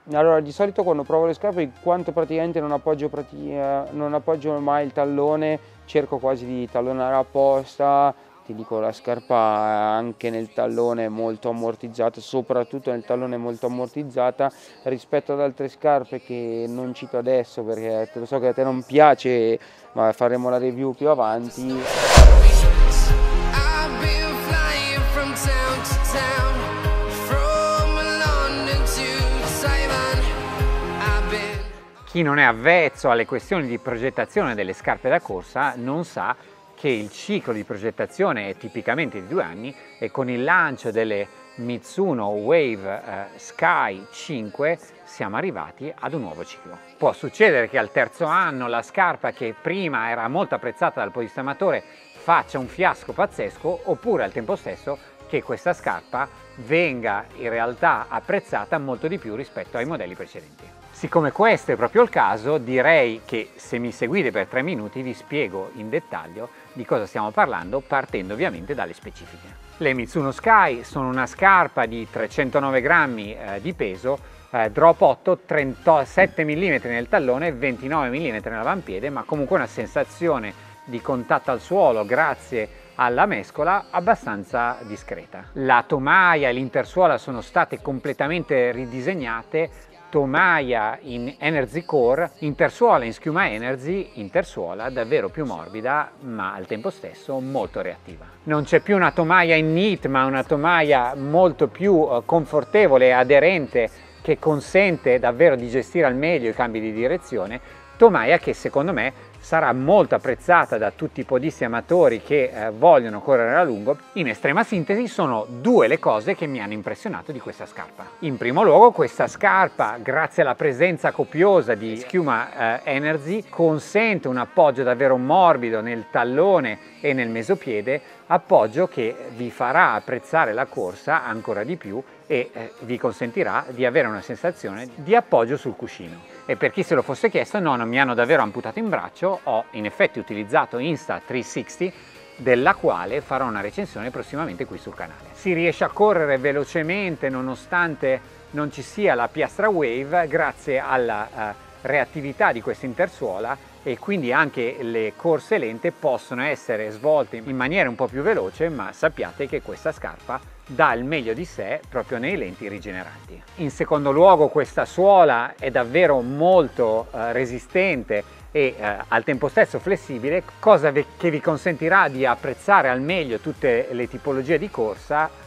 Allora, di solito quando provo le scarpe, in quanto praticamente non appoggio mai il tallone, cerco quasi di tallonare apposta. Ti dico, la scarpa anche nel tallone è molto ammortizzata, soprattutto nel tallone è molto ammortizzata rispetto ad altre scarpe che non cito adesso perché te lo so che a te non piace, ma faremo la review più avanti. Chi non è avvezzo alle questioni di progettazione delle scarpe da corsa non sa che il ciclo di progettazione è tipicamente di 2 anni e con il lancio delle Mizuno Wave Sky 5 siamo arrivati ad un nuovo ciclo. Può succedere che al terzo anno la scarpa che prima era molto apprezzata dal podista amatore faccia un fiasco pazzesco, oppure al tempo stesso che questa scarpa venga in realtà apprezzata molto di più rispetto ai modelli precedenti. Siccome questo è proprio il caso, direi che se mi seguite per 3 minuti vi spiego in dettaglio di cosa stiamo parlando, partendo ovviamente dalle specifiche. Le Mizuno Sky sono una scarpa di 309 grammi di peso, drop 8, 37 mm nel tallone, 29 mm nell'avampiede, ma comunque una sensazione di contatto al suolo grazie alla mescola abbastanza discreta. La tomaia e l'intersuola sono state completamente ridisegnate, tomaia in Energy Core, intersuola in schiuma Energy, intersuola davvero più morbida ma al tempo stesso molto reattiva. Non c'è più una tomaia in knit ma una tomaia molto più confortevole e aderente che consente davvero di gestire al meglio i cambi di direzione, tomaia che secondo me sarà molto apprezzata da tutti i podisti amatori che vogliono correre a lungo. In estrema sintesi sono 2 le cose che mi hanno impressionato di questa scarpa. In primo luogo questa scarpa, grazie alla presenza copiosa di schiuma Energy, consente un appoggio davvero morbido nel tallone e nel mesopiede, appoggio che vi farà apprezzare la corsa ancora di più e vi consentirà di avere una sensazione di appoggio sul cuscino. E per chi se lo fosse chiesto, no, non mi hanno davvero amputato in braccio, ho in effetti utilizzato Insta360, della quale farò una recensione prossimamente qui sul canale. Si riesce a correre velocemente nonostante non ci sia la piastra Wave grazie alla reattività di questa intersuola, e quindi anche le corse lente possono essere svolte in maniera un po' più veloce, ma sappiate che questa scarpa dà il meglio di sé proprio nei lenti rigeneranti. In secondo luogo questa suola è davvero molto resistente e al tempo stesso flessibile, cosa che vi consentirà di apprezzare al meglio tutte le tipologie di corsa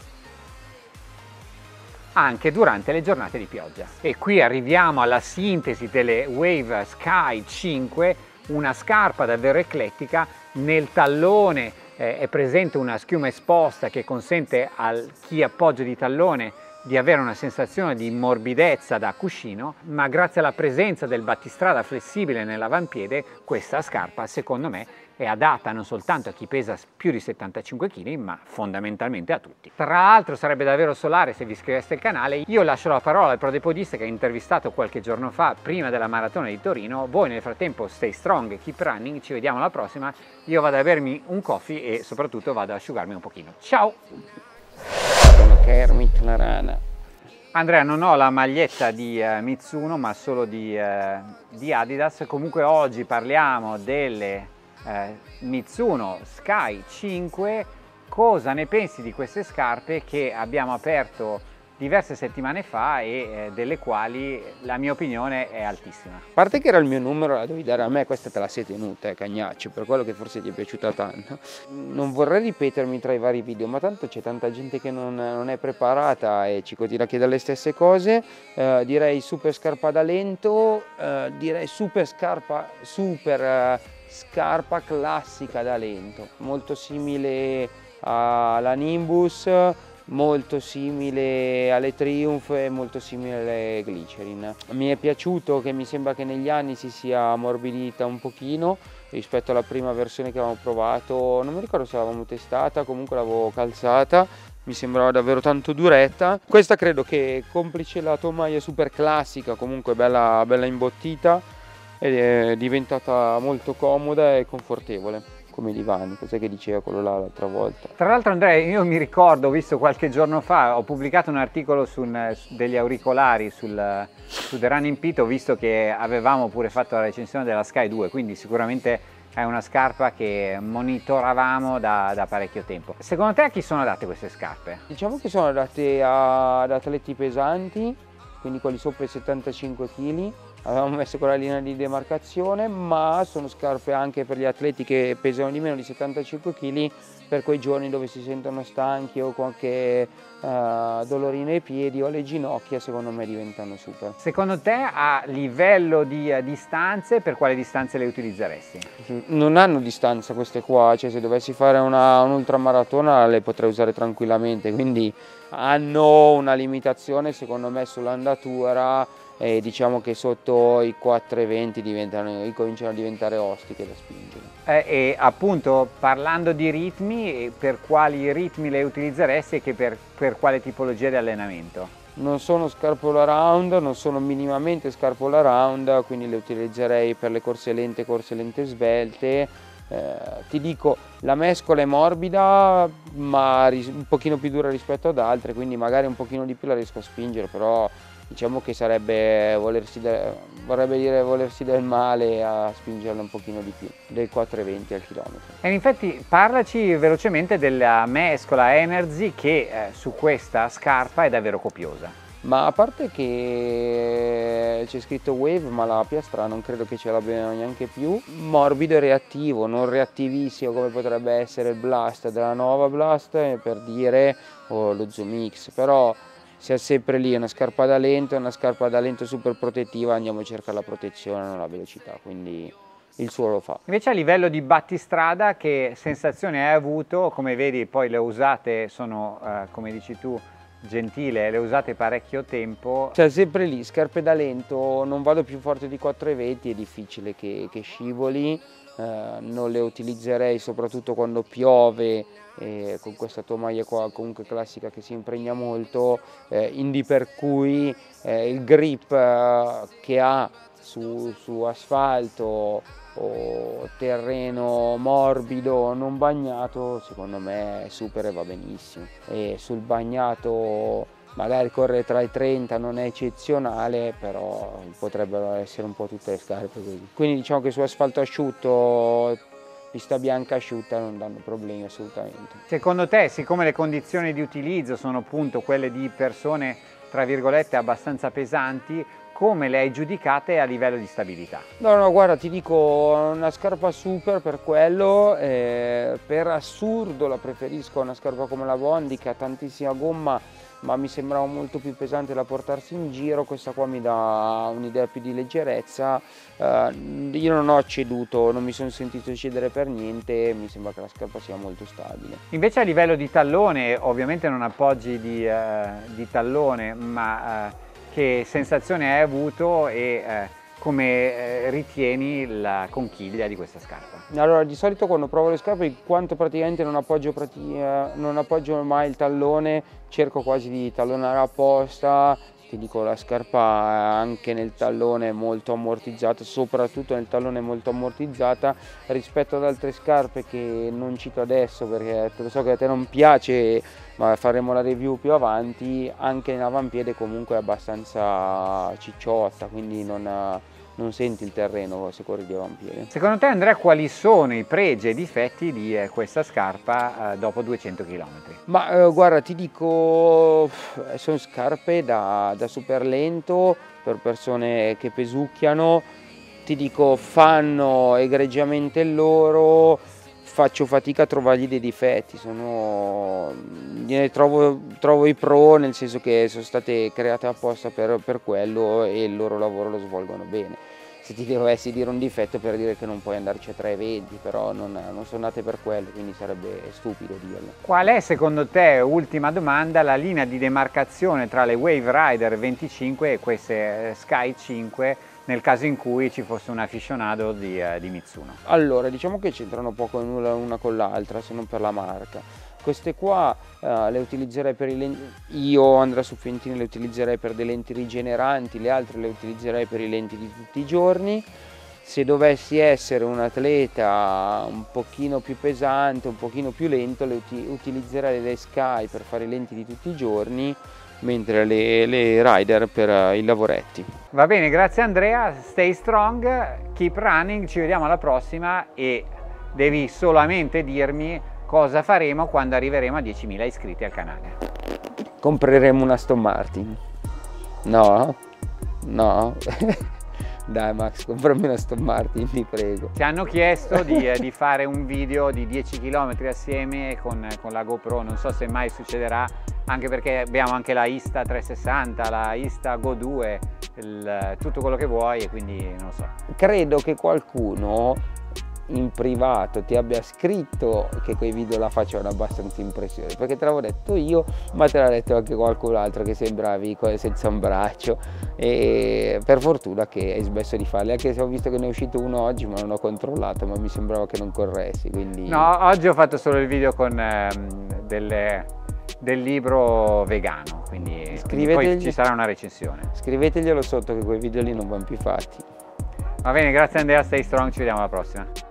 anche durante le giornate di pioggia. E qui arriviamo alla sintesi delle Wave Sky 5, una scarpa davvero eclettica. Nel tallone è presente una schiuma esposta che consente a chi appoggia di tallone di avere una sensazione di morbidezza da cuscino, ma grazie alla presenza del battistrada flessibile nell'avampiede questa scarpa secondo me è adatta non soltanto a chi pesa più di 75 kg ma fondamentalmente a tutti. Tra l'altro sarebbe davvero solare se vi iscriveste al canale. Io lascio la parola al pro dei podisti che ho intervistato qualche giorno fa prima della maratona di Torino. Voi nel frattempo stay strong, keep running, ci vediamo alla prossima. Io vado a bermi un coffee e soprattutto vado ad asciugarmi un pochino. Ciao! Kermit la rana. Andrea, non ho la maglietta di Mizuno ma solo di Adidas. Comunque oggi parliamo delle Mizuno Sky 5. Cosa ne pensi di queste scarpe che abbiamo aperto diverse settimane fa e delle quali la mia opinione è altissima? A parte che era il mio numero, la devi dare a me, questa te la sei tenuta, cagnaccio, per quello che forse ti è piaciuta tanto. Non vorrei ripetermi tra i vari video, ma tanto c'è tanta gente che non è preparata e ci continua a chiedere le stesse cose. Direi super scarpa da lento, direi super scarpa classica da lento, molto simile alla Nimbus, molto simile alle Triumph e molto simile alle Glycerin. Mi è piaciuto che mi sembra che negli anni si sia ammorbidita un pochino rispetto alla prima versione che avevamo provato, non mi ricordo se l'avevamo testata, comunque l'avevo calzata, mi sembrava davvero tanto duretta. Questa credo che, complice la tomaia super classica, comunque bella imbottita, ed è diventata molto comoda e confortevole. come divani. Cos'è che diceva quello là l'altra volta? Tra l'altro Andrea, io mi ricordo, ho visto qualche giorno fa, ho pubblicato un articolo degli auricolari su The Running Pit, ho visto che avevamo pure fatto la recensione della Sky 2, quindi sicuramente è una scarpa che monitoravamo da parecchio tempo. Secondo te a chi sono adatte queste scarpe? Diciamo che sono adatte ad atleti pesanti, quindi quelli sopra i 75 kg. Avevamo messo quella linea di demarcazione, ma sono scarpe anche per gli atleti che pesano di meno di 75 kg, per quei giorni dove si sentono stanchi o qualche dolorino ai piedi o alle ginocchia, secondo me diventano super. Secondo te a livello di distanze, per quale distanze le utilizzeresti? Non hanno distanza queste qua, cioè se dovessi fare un'ultramaratona le potrei usare tranquillamente, quindi hanno una limitazione secondo me sull'andatura. E diciamo che sotto i 4,20 cominciano a diventare ostiche da spingere. E appunto parlando di ritmi, per quali ritmi le utilizzeresti e per quale tipologia di allenamento? Non sono scarpe all around, non sono minimamente scarpe all around, quindi le utilizzerei per le corse lente svelte. Ti dico, la mescola è morbida ma un pochino più dura rispetto ad altre, quindi magari un pochino di più la riesco a spingere, però diciamo che sarebbe vorrebbe dire volersi del male a spingerla un pochino di più, del 4,20 al chilometro. E infatti parlaci velocemente della mescola Energy che su questa scarpa è davvero copiosa. Ma a parte che c'è scritto Wave, ma la piastra non credo che ce l'abbiano neanche più. Morbido e reattivo, non reattivissimo come potrebbe essere il Blast della nuova Blast, per dire, o lo Zoom X, però sia sempre lì, è una scarpa da lento super protettiva, andiamo a cercare la protezione, non la velocità, quindi il suo lo fa. Invece a livello di battistrada che sensazione hai avuto? Come vedi poi le usate sono, come dici tu, gentile, le usate parecchio tempo. Cioè sempre lì, scarpe da lento, non vado più forte di 4,20, è difficile che scivoli, non le utilizzerei soprattutto quando piove, con questa tomaia qua comunque classica che si impregna molto, indi per cui il grip che ha su asfalto o terreno morbido non bagnato secondo me è super e va benissimo, e sul bagnato magari correre tra i 30 non è eccezionale, però potrebbero essere un po' tutte le scarpe così, quindi diciamo che su asfalto asciutto, pista bianca asciutta, non danno problemi assolutamente. Secondo te, siccome le condizioni di utilizzo sono appunto quelle di persone tra virgolette abbastanza pesanti, come le hai giudicate a livello di stabilità? No, guarda, ti dico, una scarpa super per quello, per assurdo la preferisco a una scarpa come la Bondi che ha tantissima gomma, ma mi sembrava molto più pesante da portarsi in giro. Questa qua mi dà un'idea più di leggerezza, io non ho ceduto, non mi sono sentito cedere per niente, mi sembra che la scarpa sia molto stabile. Invece a livello di tallone, ovviamente non appoggi di tallone, ma che sensazione hai avuto e come ritieni la conchiglia di questa scarpa? Allora, di solito quando provo le scarpe, in quanto praticamente non appoggio mai il tallone, cerco quasi di tallonare apposta. Ti dico, la scarpa anche nel tallone è molto ammortizzata, soprattutto nel tallone è molto ammortizzata rispetto ad altre scarpe che non cito adesso perché lo so che a te non piace, ma faremo la review più avanti. Anche nell'avampiede comunque è abbastanza cicciotta, quindi non senti il terreno se corri di avampiede. Secondo te Andrea quali sono i pregi e i difetti di questa scarpa dopo 200 km? Ma guarda, ti dico, sono scarpe da super lento per persone che pesucchiano, ti dico fanno egregiamente il loro, faccio fatica a trovargli dei difetti, trovo i pro, nel senso che sono state create apposta per quello e il loro lavoro lo svolgono bene. Se ti dovessi dire un difetto, per dire che non puoi andarci a 3,20, però non sono nate per quello, quindi sarebbe stupido dirlo. Qual è secondo te, ultima domanda, la linea di demarcazione tra le Wave Rider 25 e queste Sky 5 nel caso in cui ci fosse un aficionado di Mizuno? Allora, diciamo che c'entrano poco una con l'altra, se non per la marca. Queste qua le utilizzerei per i lenti, io Andrea Suffientini le utilizzerei per delle lenti rigeneranti, le altre le utilizzerei per i lenti di tutti i giorni. se dovessi essere un atleta un pochino più pesante, un pochino più lento, utilizzerei le Sky per fare i lenti di tutti i giorni, mentre le Rider per i lavoretti. Va bene, grazie Andrea, stay strong, keep running, ci vediamo alla prossima e devi solamente dirmi cosa faremo quando arriveremo a 10.000 iscritti al canale. Compreremo una Aston Martin. No? No? Dai Max, comprami una Aston Martin, ti prego. Ci hanno chiesto di fare un video di 10 km assieme con la GoPro, non so se mai succederà, anche perché abbiamo anche la Insta360, la Insta-Go2, tutto quello che vuoi, e quindi non lo so. Credo che qualcuno in privato ti abbia scritto che quei video la facevano abbastanza impressione, perché te l'avevo detto io, ma te l'ha detto anche qualcun altro che sembravi senza un braccio, e per fortuna che hai smesso di farli, anche se ho visto che ne è uscito uno oggi ma non ho controllato, ma mi sembrava che non corressi, quindi... No, oggi ho fatto solo il video con del libro vegano, quindi poi ci sarà una recensione. Scriveteglielo sotto che quei video lì non vanno più fatti. Va bene, grazie Andrea, stay strong, ci vediamo alla prossima.